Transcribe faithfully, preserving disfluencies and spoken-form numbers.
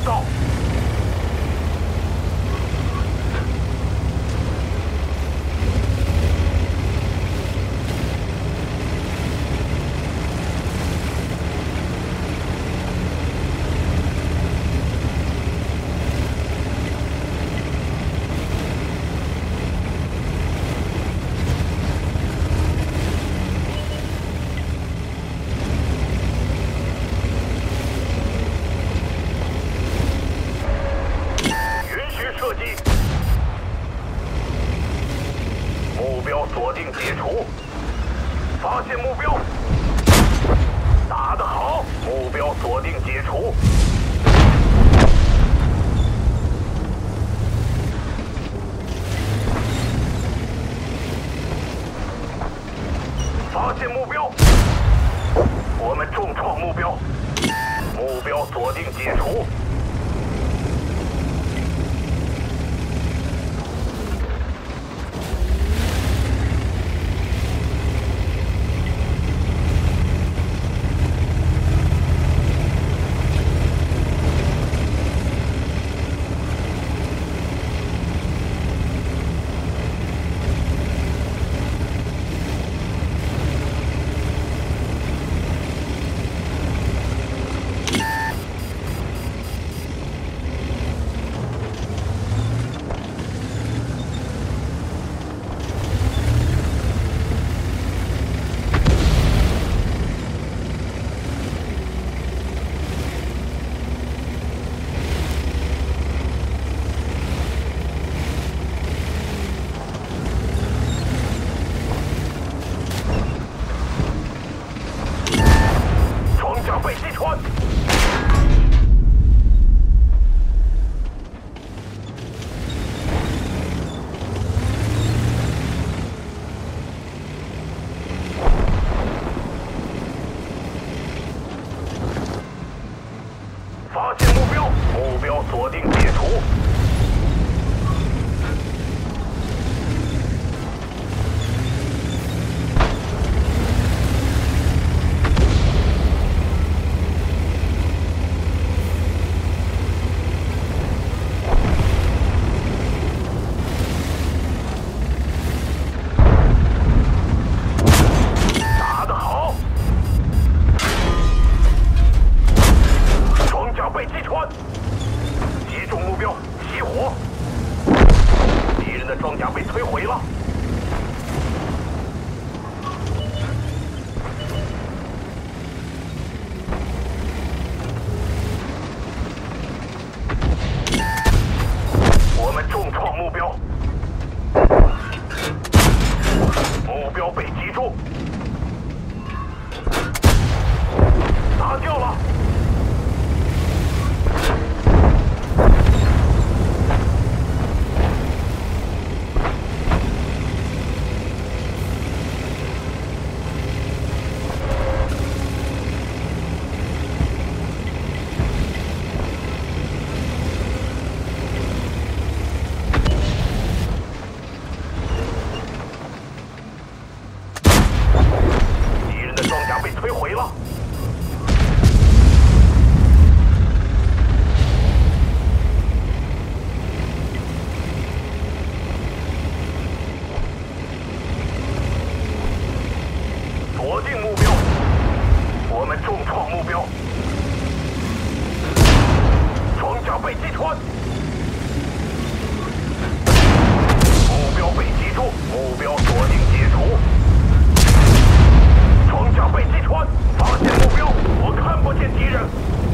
到。锁定解除，发现目标，打得好，目标锁定解除。发现目标，我们重创目标，目标锁定解除。被击穿。发现目标，目标锁定解除。被击穿，击中目标，熄火。敌人的装甲被摧毁了。我们重创目标，目标被击中，打掉了。被摧毁了。锁定目标，我们重创目标。装甲被击穿，目标被击中，目标锁定解除。装甲被击穿，发现目标，我看不见敌人。